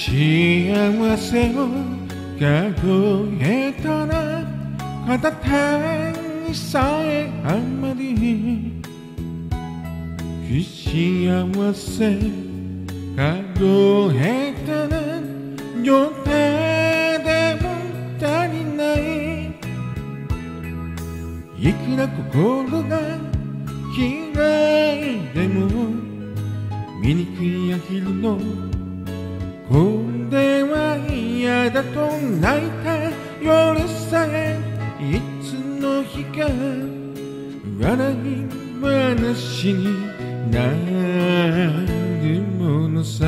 幸せを数えたら片手にさえ余り不幸せ数えたら予定でも足りないいくら心が嫌いでも醜いアヒルのこれは嫌だと泣いた夜さえいつの日か笑い話になるものさ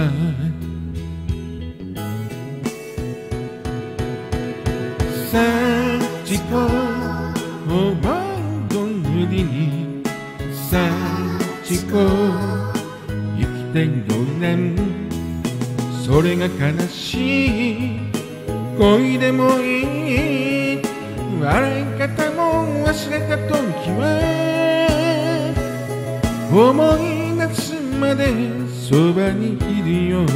幸と思うど無理に幸と生きて5年それが悲しい恋でもいい笑い方も忘れた時は思い出すまでそばにいるよ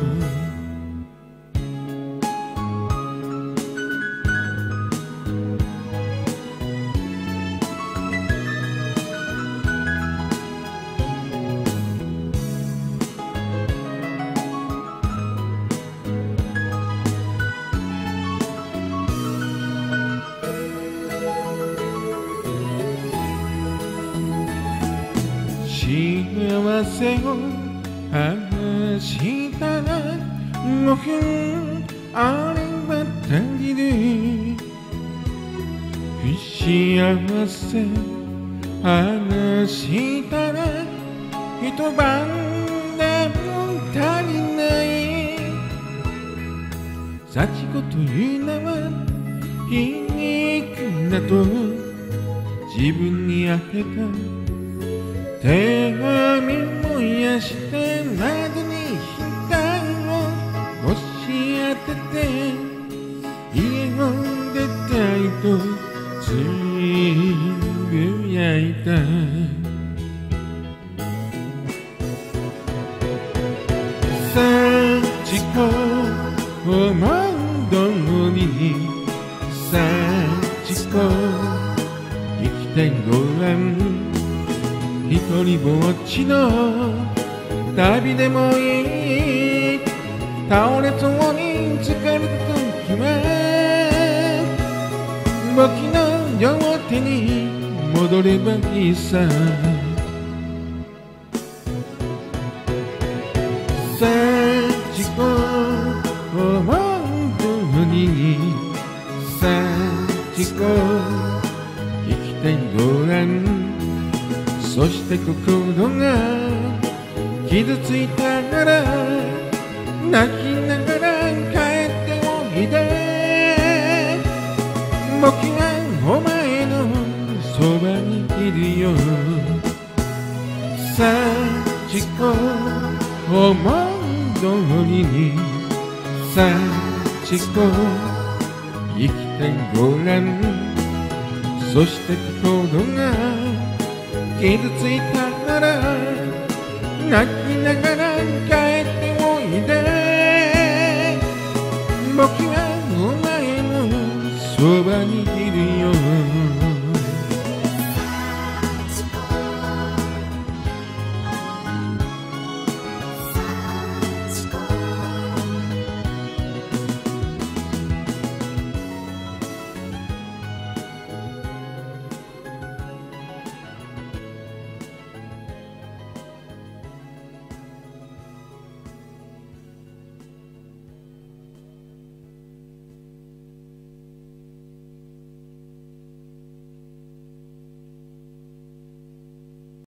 幸せを話したら5分あれば足りる不幸せ話したら一晩でも足りない幸子という名は皮肉だと自分に当てた手紙燃やして窓に光を押し当てて家を出たいとつぶやいた幸子思うどおりに幸子生きてごらん一人ぼっちの旅でもいい倒れそうに疲れた時は僕の両手に戻ればいいさ幸子思う通りに幸子生きてごらんそして心が傷ついたなら泣きながら帰っておいで僕がお前のそばにいるよ幸子思う通りに幸子生きてごらんそして心が傷ついたなら泣きながら帰っておいで僕はお前のそばに